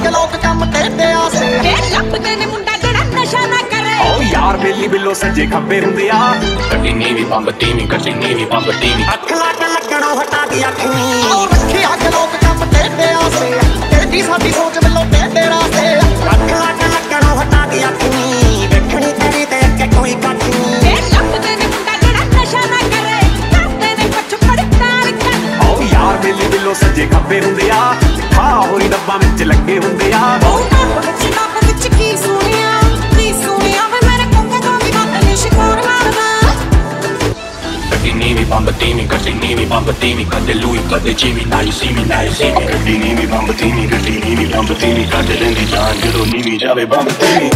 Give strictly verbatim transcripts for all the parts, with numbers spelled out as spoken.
के लोग कम कहते आसे लपदे ने मुंडा जड़ा नशा ना करे ओ यार बेली बिलो सजे खब्बे हुंदे आ कटी नीवी पंब तीवी कटी नीवी पंब तीवी अख ला के लगणों हटा दी अखनी ओ रखिया के लोग कम कहते आसे तेरी साडी सोच बिलो कहते रासे अख ला के लगणों हटा दी अखनी देखणी तेरी ते के कोई कट नहीं लपदे ने मुंडा जड़ा नशा ना करे करते ने पछ पड़ताल कर ओ यार बेली बिलो सजे खब्बे हुंदे आ खा होई डब्बा विच लगे हुंदे आ ओ नट चिता विच की सुनिया की सुनिया वे मेरे कोके तो भी बात नहीं शिकोर मारना कटी नीवी पंब तीवी कटी नीवी पंब तीवी कदे लुई कदे जीवी now you see me now you see me कटी नीवी पंब तीवी कटी नीवी पंब तीवी कदे लेंदी जान जदों नीवी जावे पंब तीवी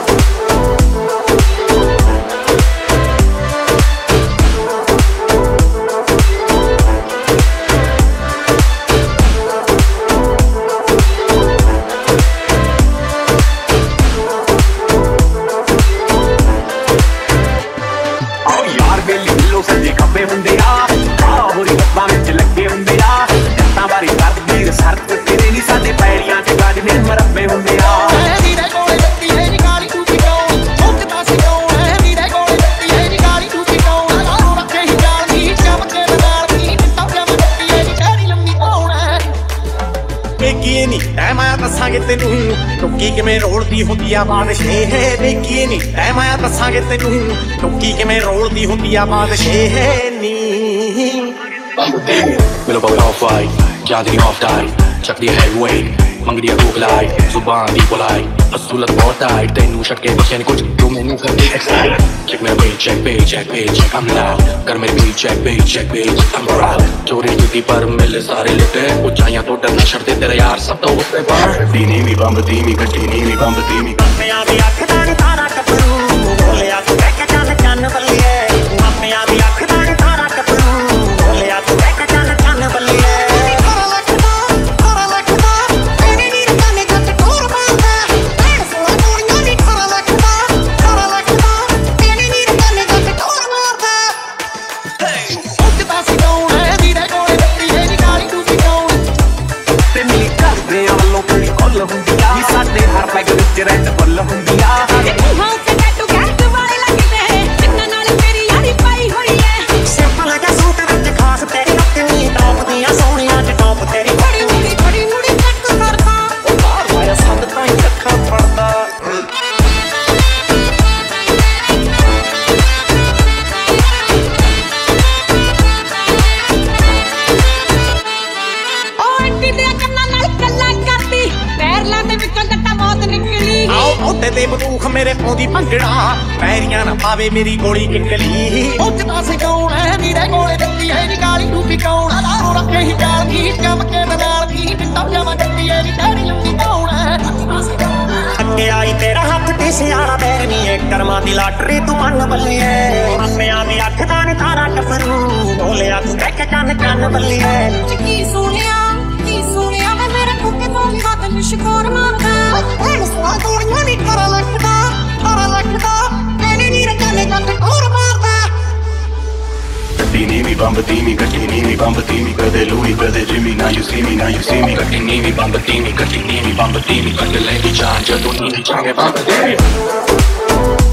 सजे खब्बे हुंदे आ आ होरी डब्बा विच लगे हुंदे आ जत्तां बारी करदी सरत तेरे नी साडे पैड़ियां च गज ने मरब्बे हुंदे आ नीरे कोले जत्ती है नी काली टूटी कौन ठोकदा सी कौन है नीरे कोले जत्ती है नी काली टूटी कौन लाओ रखे ही जाल दी चमके नाल दी टप जम जत्ती है नी तेरी लंबी कौन है बेकी नी ऐ माया दसांगे तेनू टुक्की किवें रोलदी हुंदी आ बादशाह है बेकी नी ऐ माया दसांगे तेनू टुक्की किवें रोलदी हुंदी आ बादशाह नी Willow boat off white, Johnny off tight, chuck the heavyweight, मंगदी आ धूप लाई, जुबान दी बोलाई, असूलत बहुत टाइट, तेनू शटके बच्चे ने कुछ जो मैनू कर दे एक्साइट, check मेरा beat, check beat, check beat, check I'm loud, कर मेरी beat, check beat, check beat, I'm proud, चोरी जुती पर मिले सारे लिटे, ऊंचाइयां तो डरना छड़ते तेरा यार सब तो उससे बाहर, कटी नीवी पंब तीवी, कटी नीवी पंब तीवी, अपने आदी अख दान तारा कपरू, बोले आ तू बैठ चल चन बल्लिए, अपने आदी अख दान तारा कपरू, बोले आ तू बैठ चल चन बल्लिए। साडे हर पैग विच रैड बुल हुंदी आ हां ते टैटू गैंग वाले लगदे जिन्ना नाल मेरी यारी पाई होई है सिंपल दा सूट विच खास तेरी नकली टॉप दियां सोहणियां च टॉप तेरी बड़ी मुड़ी बड़ी मुड़ी चेक करदा ओ बाहर माया संद ताई ਅੱਖਾਂ ਫੜਦਾ ओ आंटी दे ਕੰਨਾਂ ਨਾਲ ਗੱਲਾਂ ਕਰਦੀ ਪੈਰ ਲਾਂਦੇ ਵਿੱਚੋਂ ਜੱਟਾ ਮੌਤ ਨਿਕਲੀ आओ ओटे ते बंदूक मेरे पौंदी भंगड़ा पैरियां ना पावे मेरी गोली किकली पुੱਛਦਾ ਸੀ ਕੌਣ ਹੈ ਨੀਰੇ ਕੋਲੇ ਜੱਤੀ ਹੈ ਨੀ ਕਾਲੀ ਟੂਪੀ ਕੌਣ ਲਾਓ ਰੱਖੇ ਹੀ ਜਾਲ ਦੀ ਚਮਕੇ ਨਾਲ ਦੀ ਟੱਪ ਜਾਵਾਂ ਜੱਤੀ ਹੈ ਨੀ ਤੇਰੀ ਲੰਬੀ ਕੌਣ ਹੈ ਅੱਗੇ ਆਈ ਤੇਰਾ ਹੱਥ ਤੇ ਸਿਆਣਾ ਬੈਰਨੀ ਏ ਕਰਮਾਂ ਦੀ ਲਾਟਰੀ ਤੂੰ ਮੰਨ ਬੱਲੀਏ ਆਪਿਆਂ ਦੀ ਅੱਖ ਦਾ ਨੀ ਤਾਰਾ ਟੱਪਰੂ ਬੋਲਿਆ ਤੂੰ ਕਹਿ ਕੰਨ ਕੰਨ ਬੱਲੀਏ ਕੀ ਸੁਣਿਆ ਕੀ ਸੁਣਿਆ ਵੇ ਮੇਰੇ ਕੋਕੇ ਤੋਂ ਵੀ ਬਾਤ ਨਹੀਂ ਸ਼ਿਕਾਰ ਮਾਰਦਾ ਇਹ ਸਵਾ ਗੋਲੀਆਂ ਨੀ ਕਰ ਲੱਗਦਾ ਕਰ ਲੱਗਦਾ ਤੇਰੀ ਨੀ ਰਕਾਨੇ ਜੱਟ ਹੋਰ ਮਾਰਦਾ कटी नीवी पंब तीवी, कटी नीवी पंब तीवी, कदे लुई कदे Jimmy now you see me now you see me कटी नीवी पंब तीवी, कटी नीवी पंब तीवी, कदे लेंदी जान जदों नीवी जावे पंब तीवी।